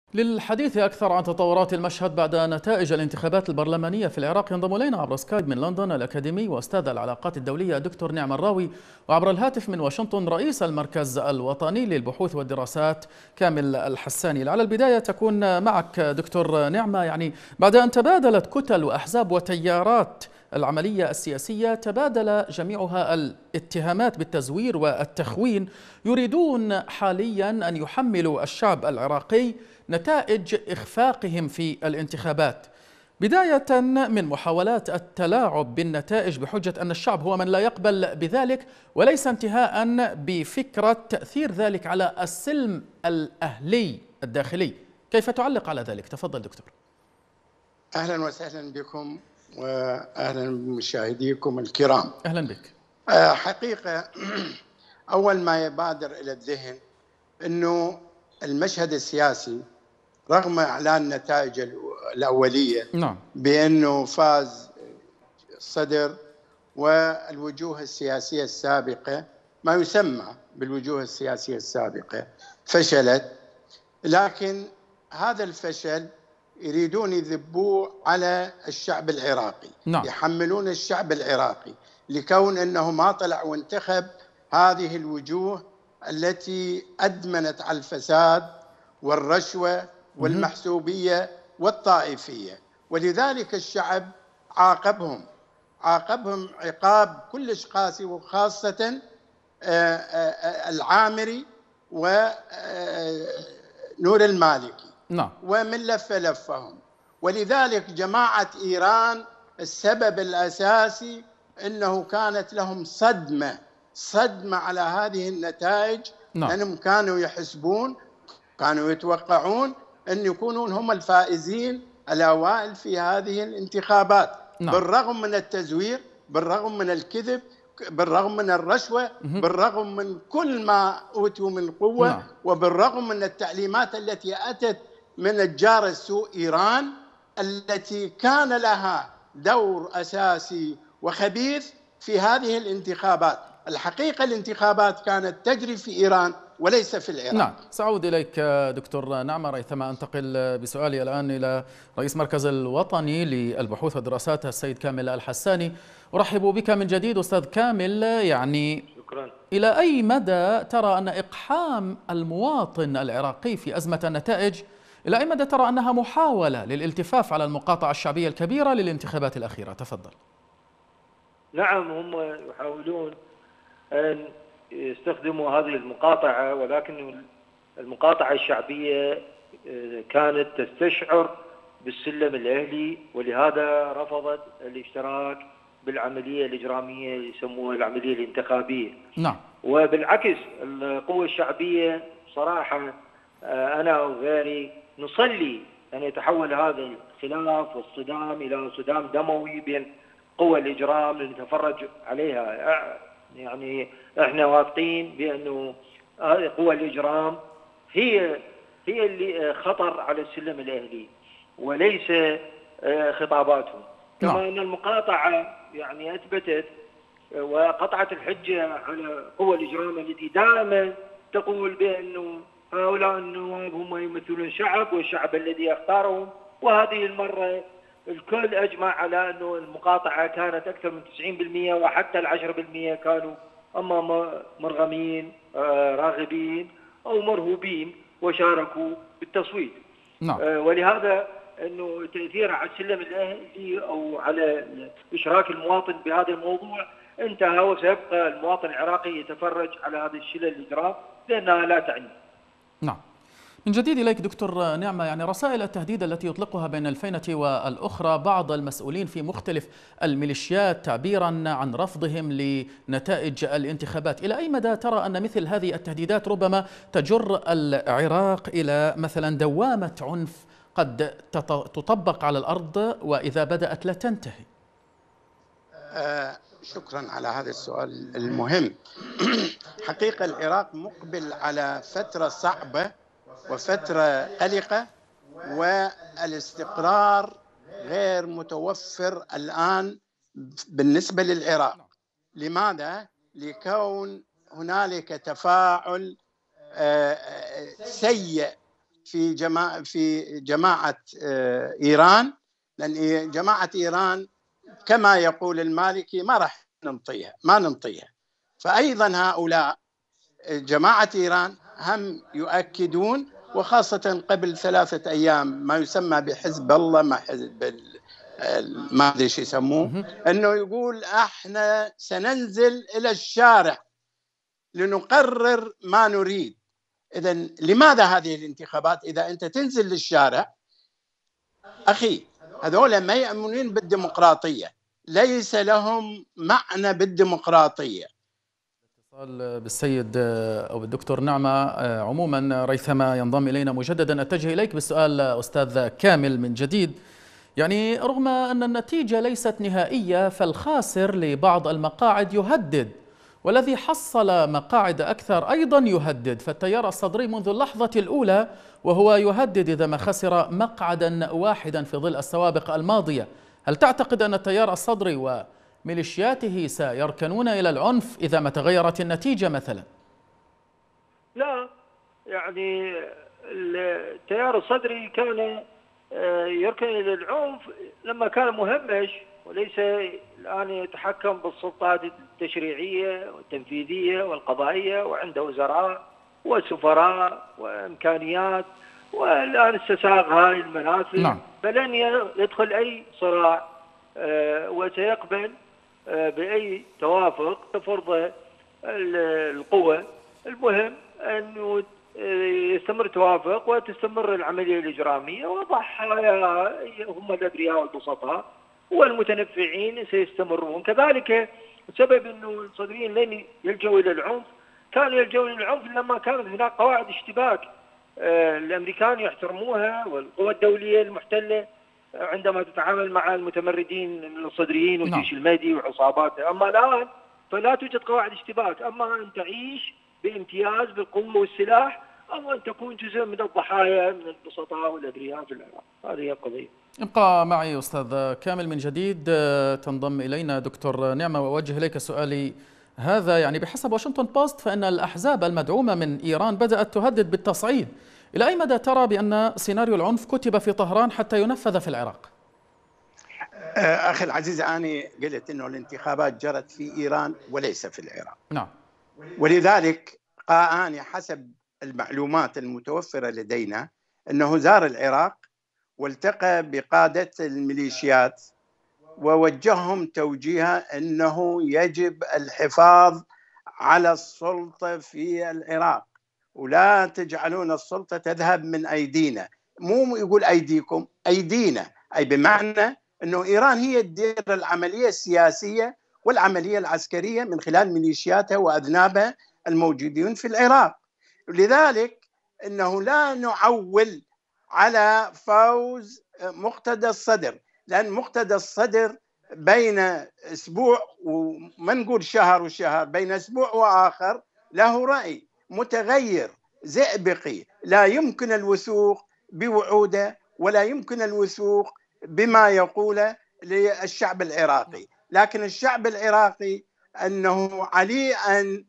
للحديث أكثر عن تطورات المشهد بعد نتائج الانتخابات البرلمانية في العراق ينضم إلينا عبر سكايب من لندن الأكاديمي وأستاذ العلاقات الدولية دكتور نعمة الراوي، وعبر الهاتف من واشنطن رئيس المركز الوطني للبحوث والدراسات كامل الحساني. على البداية تكون معك دكتور نعمة، بعد أن تبادلت كتل وأحزاب وتيارات العملية السياسية تبادل جميعها الاتهامات بالتزوير والتخوين، يريدون حاليا أن يحملوا الشعب العراقي نتائج إخفاقهم في الانتخابات، بداية من محاولات التلاعب بالنتائج بحجة أن الشعب هو من لا يقبل بذلك، وليس انتهاء بفكرة تأثير ذلك على السلم الأهلي الداخلي. كيف تعلق على ذلك؟ تفضل دكتور. أهلا وسهلا بكم وأهلا بمشاهديكم الكرام. أهلا بك. حقيقة أول ما يبادر إلى الذهن أنه المشهد السياسي رغم إعلان النتائج الأولية بأنه فاز الصدر والوجوه السياسية السابقة، ما يسمى بالوجوه السياسية السابقة، فشلت، لكن هذا الفشل يريدون يذبوه على الشعب العراقي. يحملون الشعب العراقي لكون أنه ما طلع وانتخب هذه الوجوه التي أدمنت على الفساد والرشوة والمحسوبية والطائفية، ولذلك الشعب عاقبهم عقاب كلش قاسي، وخاصة العامري ونور المالكي ومن لفهم. ولذلك جماعة إيران السبب الأساسي أنه كانت لهم صدمة على هذه النتائج، لأنهم كانوا يحسبون، كانوا يتوقعون أن يكونون هم الفائزين الأوائل في هذه الانتخابات، بالرغم من التزوير، بالرغم من الكذب، بالرغم من الرشوة، بالرغم من كل ما أوتوا من قوة، وبالرغم من التعليمات التي أتت من الجار السوء إيران، التي كان لها دور أساسي وخبيث في هذه الانتخابات. الحقيقة الانتخابات كانت تجري في إيران وليس في العراق. سأعود إليك دكتور نعمة ريثما أنتقل بسؤالي الآن إلى رئيس مركز الوطني للبحوث والدراسات السيد كامل الحساني. أرحب بك من جديد أستاذ كامل. شكرا. إلى أي مدى ترى أن إقحام المواطن العراقي في أزمة النتائج، إلى أي مدى ترى أنها محاولة للالتفاف على المقاطعة الشعبية الكبيرة للانتخابات الأخيرة؟ تفضل. نعم، هم يحاولون أن يستخدموا هذه المقاطعة، ولكن المقاطعة الشعبية كانت تستشعر بالسلم الأهلي، ولهذا رفضت الاشتراك بالعملية الإجرامية يسموها العملية الانتخابية. وبالعكس القوى الشعبية صراحة أنا وغيري نصلي أن يتحول هذا الخلاف والصدام إلى صدام دموي بين قوى الإجرام لنتفرج عليها. يعني احنا واثقين بأنه هذه قوى الإجرام هي اللي خطر على السلم الأهلي وليس خطاباتهم. كما أن المقاطعة أثبتت وقطعت الحجة على قوى الإجرام التي دائما تقول بأنه هؤلاء النواب هم يمثلون الشعب والشعب الذي اختارهم، وهذه المرة الكل أجمع على أنه المقاطعة كانت أكثر من 90%، وحتى 10% كانوا أما مرغمين راغبين أو مرهوبين وشاركوا بالتصويت. ولهذا أنه تأثير على السلم الأهلي أو على إشراك المواطن بهذا الموضوع انتهى، وسيبقى المواطن العراقي يتفرج على هذا الشلل الإجرام لأنها لا تعني. من جديد إليك دكتور نعمة، رسائل التهديد التي يطلقها بين الفينة والأخرى بعض المسؤولين في مختلف الميليشيات تعبيرا عن رفضهم لنتائج الانتخابات، إلى أي مدى ترى أن مثل هذه التهديدات ربما تجر العراق إلى مثلا دوامة عنف قد تطبق على الأرض وإذا بدأت لا تنتهي؟ شكرا على هذا السؤال المهم. حقيقة العراق مقبل على فترة صعبة وفترة قلقة، والاستقرار غير متوفر الآن بالنسبة للعراق. لماذا؟ لكون هنالك تفاعل سيء في جماعة إيران، لأن جماعة إيران كما يقول المالكي ما راح ننطيها. فأيضا هؤلاء جماعة إيران هم يؤكدون، وخاصة قبل 3 أيام ما يسمى بحزب الله، ما حزب ما أدري ايش يسموه، أنه يقول احنا سننزل إلى الشارع لنقرر ما نريد. إذن لماذا هذه الانتخابات إذا أنت تنزل للشارع؟ أخي هذول ما يؤمنون بالديمقراطية، ليس لهم معنى بالديمقراطية. اتصال بالسيد أو بالدكتور نعمة. عموما ريثما ينضم إلينا مجددا، أتجه إليك بالسؤال أستاذ كامل من جديد. يعني رغم أن النتيجة ليست نهائية فالخاسر لبعض المقاعد يهدد، والذي حصل مقاعد أكثر أيضا يهدد، فالتيار الصدري منذ اللحظة الأولى وهو يهدد إذا ما خسر مقعدا واحدا في ظل السوابق الماضية. هل تعتقد أن التيار الصدري وميليشياته سيركنون إلى العنف إذا ما تغيرت النتيجة مثلا؟ لا، يعني التيار الصدري كان يركن إلى العنف لما كان مهمش، وليس الآن يتحكم بالسلطات التشريعية والتنفيذية والقضائية، وعنده وزراء وسفراء وإمكانيات، والآن استساغ هذه المنافذ. نعم. فلن يدخل أي صراع وسيقبل بأي توافق تفرضه القوة. المهم أنه يستمر توافق وتستمر العملية الإجرامية، وضحايا هم الأبرياء والبسطاء والمتنفعين سيستمرون كذلك. السبب أنه الصدريين لن يلجوا إلى العنف، كانوا يلجوا إلى العنف لما كانت هناك قواعد اشتباك الأمريكان يحترموها، والقوى الدولية المحتلة عندما تتعامل مع المتمردين الصدريين والجيش المهدي وعصاباته. أما الآن فلا توجد قواعد اشتباك، أما أن تعيش بامتياز بالقوة والسلاح، أو أن تكون جزء من الضحايا من البسطاء والأبرياء في العراق. هذه هي القضية. ابقى معي أستاذ كامل من جديد. تنضم إلينا دكتور نعمة، وأوجه إليك سؤالي هذا. يعني بحسب واشنطن بوست فإن الأحزاب المدعومة من إيران بدأت تهدد بالتصعيد. إلى أي مدى ترى بأن سيناريو العنف كتب في طهران حتى ينفذ في العراق؟ أخي العزيز، أنا قلت أنه الانتخابات جرت في إيران وليس في العراق. نعم. ولذلك أنا حسب المعلومات المتوفرة لدينا أنه زار العراق والتقى بقادة الميليشيات ووجههم توجيها أنه يجب الحفاظ على السلطة في العراق، ولا تجعلون السلطة تذهب من أيدينا. مو يقول أيديكم، أيدينا، أي بمعنى أنه إيران هي تدير العملية السياسية والعملية العسكرية من خلال ميليشياتها وأذنابها الموجودين في العراق. لذلك أنه لا نعول على فوز مقتدى الصدر، لأن مقتدى الصدر بين أسبوع وما نقول شهر وشهر، بين أسبوع وآخر له رأي متغير زئبقي، لا يمكن الوثوق بوعوده ولا يمكن الوثوق بما يقوله للشعب العراقي. لكن الشعب العراقي أنه عليه أن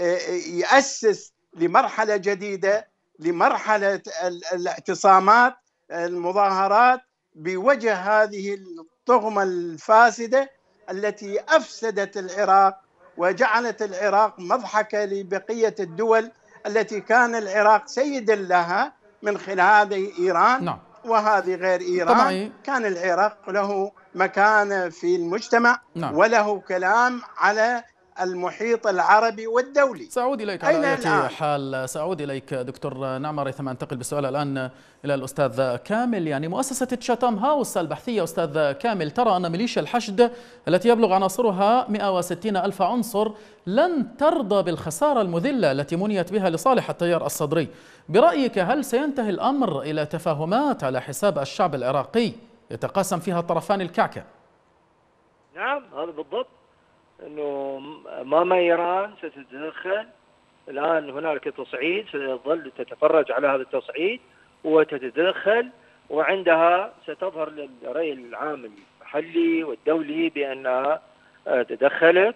يأسس لمرحلة جديدة، لمرحلة الاعتصامات، المظاهرات، بوجه هذه الطغمة الفاسدة التي أفسدت العراق وجعلت العراق مضحكة لبقية الدول التي كان العراق سيدا لها من خلال إيران. نعم. وهذه غير إيران كان العراق له مكانة في المجتمع. نعم. وله كلام على المحيط العربي والدولي. سأعود إليك على أي حال، سأعود إليك دكتور نعمة ريثما. أنتقل بالسؤال الآن إلى الأستاذ كامل. يعني مؤسسة تشاتام هاوس البحثية أستاذ كامل ترى أن ميليشيا الحشد التي يبلغ عناصرها 160 ألف عنصر لن ترضى بالخسارة المذلة التي منيت بها لصالح التيار الصدري. برأيك هل سينتهي الأمر إلى تفاهمات على حساب الشعب العراقي يتقاسم فيها الطرفان الكعكة؟ نعم، هذا بالضبط. أنه أمام إيران ستتدخل. الآن هنالك تصعيد، ستظل تتفرج على هذا التصعيد وتتدخل، وعندها ستظهر للرأي العام المحلي والدولي بأنها تدخلت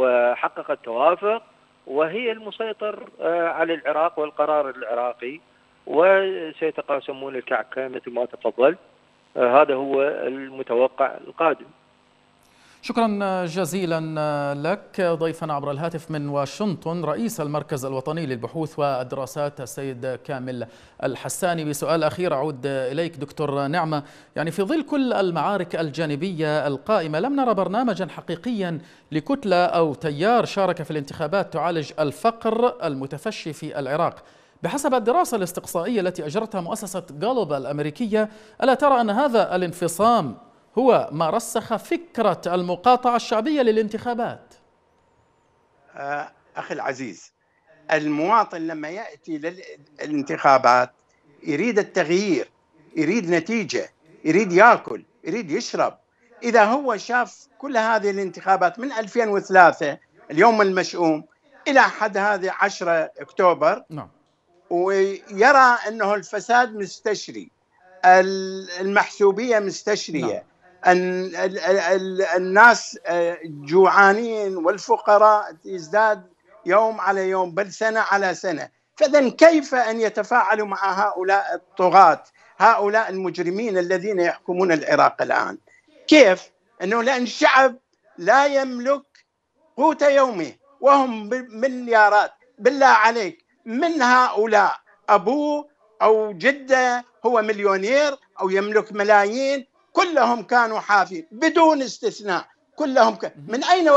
وحققت توافق، وهي المسيطر على العراق والقرار العراقي. وسيتقاسمون الكعكة مثل ما تفضل. هذا هو المتوقع القادم. شكرا جزيلا لك ضيفنا عبر الهاتف من واشنطن رئيس المركز الوطني للبحوث والدراسات السيد كامل الحساني. بسؤال أخير أعود إليك دكتور نعمة، يعني في ظل كل المعارك الجانبية القائمة لم نرى برنامجا حقيقيا لكتلة أو تيار شارك في الانتخابات تعالج الفقر المتفشي في العراق. بحسب الدراسة الاستقصائية التي أجرتها مؤسسة غالوب الأمريكية، ألا ترى أن هذا الانفصام هو ما رسخ فكرة المقاطعة الشعبية للانتخابات؟ أخي العزيز، المواطن لما يأتي للانتخابات يريد التغيير، يريد نتيجة، يريد يأكل، يريد يشرب. إذا هو شاف كل هذه الانتخابات من 2003 اليوم المشؤوم إلى حد هذه 10 أكتوبر، نعم، ويرى أنه الفساد مستشري، المحسوبية مستشرية، نعم. الناس جوعانين والفقراء يزداد يوم على يوم بل سنة على سنة. فإذن كيف أن يتفاعلوا مع هؤلاء الطغاة، هؤلاء المجرمين الذين يحكمون العراق الآن؟ كيف؟ أنه لأن الشعب لا يملك قوت يومه وهم مليارات. بالله عليك، من هؤلاء أبوه أو جده هو مليونير أو يملك ملايين؟ كلهم كانوا حافين بدون استثناء، كلهم من أين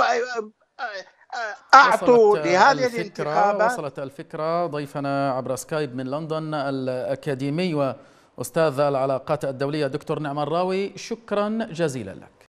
أعطوا لهذه الانتخابات؟ وصلت الفكرة. ضيفنا عبر سكايب من لندن الأكاديمي وأستاذ العلاقات الدولية دكتور نعم الراوي، شكرا جزيلا لك.